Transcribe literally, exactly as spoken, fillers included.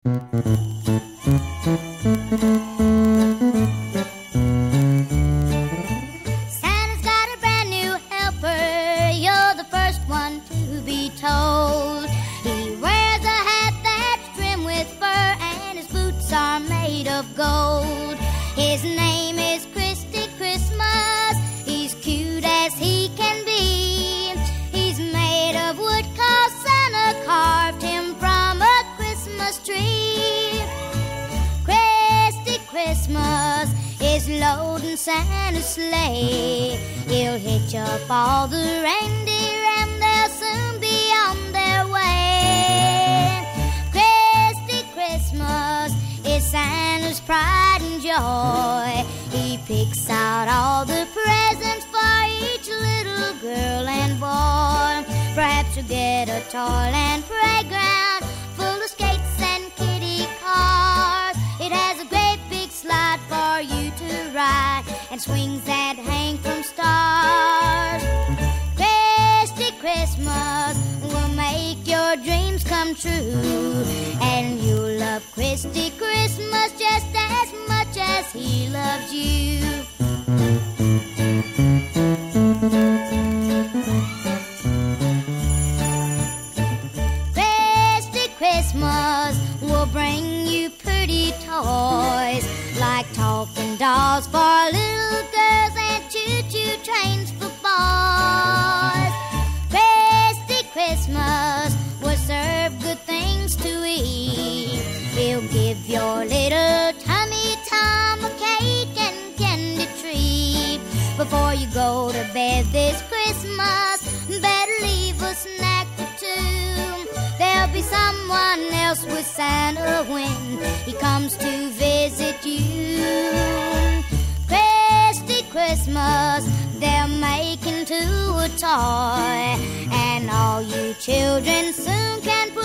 Santa's got a brand new helper, you're the first one to be told. He wears a hat that's trimmed with fur and his boots are made of gold. His name is Christy Christmas, he's cute as he can be. He's made of wood 'cause Santa carved him from a Christmas tree. Christy Christmas is loading Santa's sleigh. He'll hitch up all the reindeer and they'll soon be on their way. Christy Christmas is Santa's pride and joy. He picks out all the presents for each little girl and boy. Perhaps you'll get a toyland playground full of skates and kiddie cars. It has a great big slide for you to ride and swings that hang from stars. Christy Christmas will make your dreams come true, and you'll love Christy Christmas just as much as he loves you. Christy Christmas will bring you pretty toys like talking dolls for little girls and choo-choo trains for boys. Christy Christmas will serve good things to eat. He'll give your little tummy Tom a cake and candy treat. Before you go to bed this Christmas, better leave a snack for two. There'll be someone else with Santa when he comes to visit you. Christy Christmas, they'll make into a toy, and all you children soon can